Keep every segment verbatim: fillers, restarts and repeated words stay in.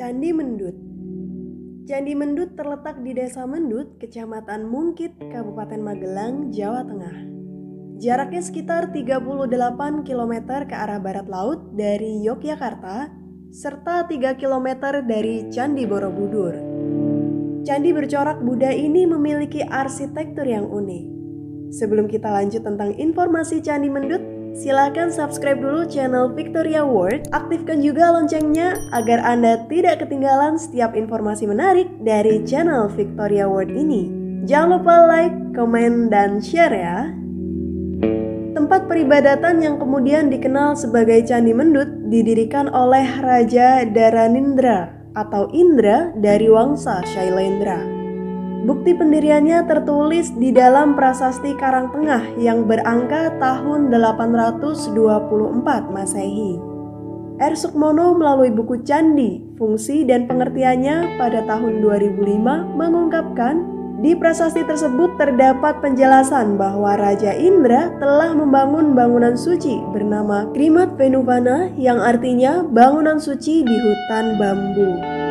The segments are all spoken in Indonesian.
Candi Mendut. Candi Mendut terletak di Desa Mendut, Kecamatan Mungkit, Kabupaten Magelang, Jawa Tengah. Jaraknya sekitar tiga puluh delapan kilometer ke arah barat laut dari Yogyakarta, serta tiga kilometer dari Candi Borobudur. Candi bercorak Buddha ini memiliki arsitektur yang unik. Sebelum kita lanjut tentang informasi Candi Mendut, silakan subscribe dulu channel Victoria World, aktifkan juga loncengnya agar Anda tidak ketinggalan setiap informasi menarik dari channel Victoria World ini. Jangan lupa like, komen, dan share ya. Tempat peribadatan yang kemudian dikenal sebagai Candi Mendut didirikan oleh Raja Dharanindra atau Indra dari Wangsa Shailendra. Bukti pendiriannya tertulis di dalam prasasti Karangtengah yang berangka tahun delapan ratus dua puluh empat Masehi. R. Sukmono melalui buku Candi, Fungsi dan Pengertiannya pada tahun dua ribu lima mengungkapkan, di prasasti tersebut terdapat penjelasan bahwa Raja Indra telah membangun bangunan suci bernama Krimat Venuvana yang artinya bangunan suci di hutan bambu.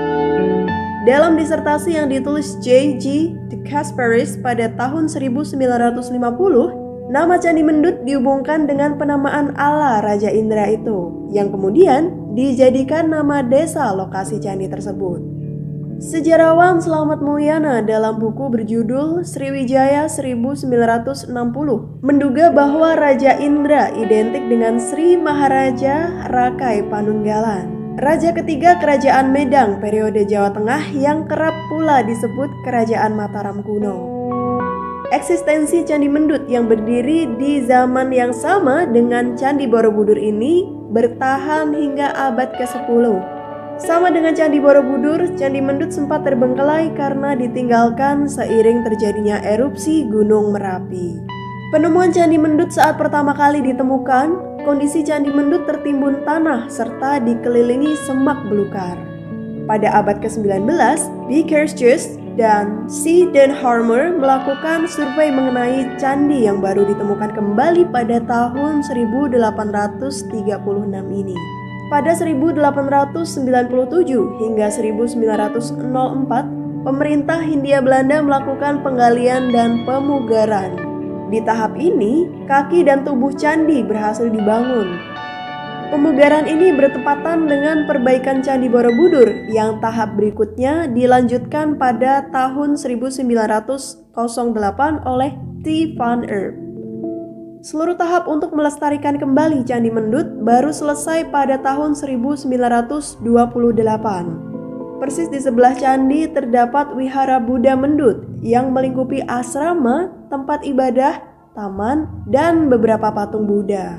Dalam disertasi yang ditulis J G de Casparis pada tahun seribu sembilan ratus lima puluh, nama Candi Mendut dihubungkan dengan penamaan Allah Raja Indra itu, yang kemudian dijadikan nama desa lokasi candi tersebut. Sejarawan Slamet Mulyana dalam buku berjudul Sriwijaya seribu sembilan ratus enam puluh menduga bahwa Raja Indra identik dengan Sri Maharaja Rakai Panunggalan, Raja ketiga Kerajaan Medang periode Jawa Tengah yang kerap pula disebut Kerajaan Mataram kuno. Eksistensi Candi Mendut yang berdiri di zaman yang sama dengan Candi Borobudur ini bertahan hingga abad kesepuluh. Sama dengan Candi Borobudur, Candi Mendut sempat terbengkelai karena ditinggalkan seiring terjadinya erupsi Gunung Merapi. Penemuan Candi Mendut saat pertama kali ditemukan, kondisi Candi Mendut tertimbun tanah serta dikelilingi semak belukar. Pada abad kesembilan belas, Vickers dan C. Denharmer melakukan survei mengenai candi yang baru ditemukan kembali pada tahun seribu delapan ratus tiga puluh enam ini. Pada seribu delapan ratus sembilan puluh tujuh hingga seribu sembilan ratus empat, pemerintah Hindia Belanda melakukan penggalian dan pemugaran. Di tahap ini, kaki dan tubuh candi berhasil dibangun. Pemugaran ini bertepatan dengan perbaikan Candi Borobudur yang tahap berikutnya dilanjutkan pada tahun seribu sembilan ratus delapan oleh T. van Erp. Seluruh tahap untuk melestarikan kembali Candi Mendut baru selesai pada tahun seribu sembilan ratus dua puluh delapan. Persis di sebelah candi terdapat Wihara Buddha Mendut yang melingkupi asrama, tempat ibadah, taman, dan beberapa patung Buddha.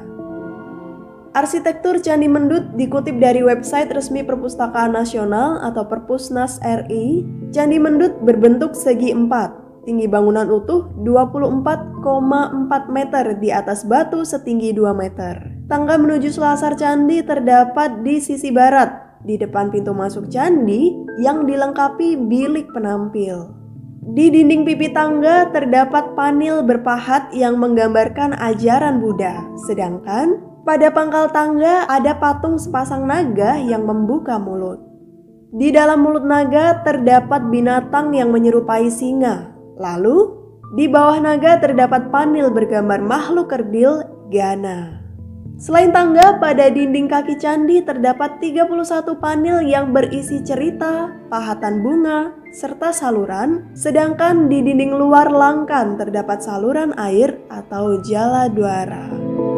Arsitektur Candi Mendut dikutip dari website resmi Perpustakaan Nasional atau Perpusnas R I. Candi Mendut berbentuk segi empat, tinggi bangunan utuh dua puluh empat koma empat meter di atas batu setinggi dua meter. Tangga menuju selasar candi terdapat di sisi barat, di depan pintu masuk candi yang dilengkapi bilik penampil. Di dinding pipi tangga terdapat panil berpahat yang menggambarkan ajaran Buddha, sedangkan pada pangkal tangga ada patung sepasang naga yang membuka mulut. Di dalam mulut naga terdapat binatang yang menyerupai singa. Lalu, di bawah naga terdapat panil bergambar makhluk kerdil Gana. Selain tangga, pada dinding kaki candi terdapat tiga puluh satu panel yang berisi cerita, pahatan bunga, serta saluran, sedangkan di dinding luar langkan terdapat saluran air atau jala dwara.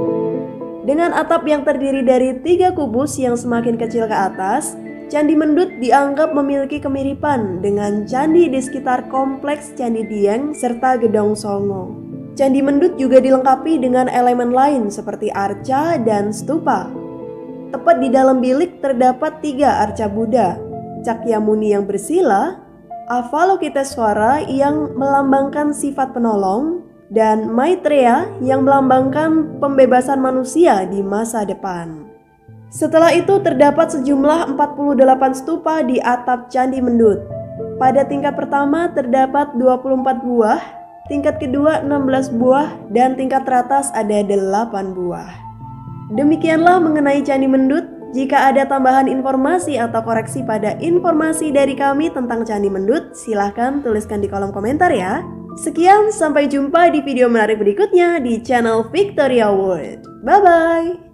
Dengan atap yang terdiri dari tiga kubus yang semakin kecil ke atas, Candi Mendut dianggap memiliki kemiripan dengan candi di sekitar kompleks Candi Dieng serta Gedong Songo. Candi Mendut juga dilengkapi dengan elemen lain seperti arca dan stupa. Tepat di dalam bilik terdapat tiga arca Buddha, Cakyamuni yang bersila, Avalokitesvara yang melambangkan sifat penolong, dan Maitreya yang melambangkan pembebasan manusia di masa depan. Setelah itu terdapat sejumlah empat puluh delapan stupa di atap Candi Mendut. Pada tingkat pertama terdapat dua puluh empat buah, tingkat kedua enam belas buah, dan tingkat teratas ada delapan buah. Demikianlah mengenai Candi Mendut. Jika ada tambahan informasi atau koreksi pada informasi dari kami tentang Candi Mendut, silahkan tuliskan di kolom komentar ya. Sekian, sampai jumpa di video menarik berikutnya di channel Victoria World. Bye-bye!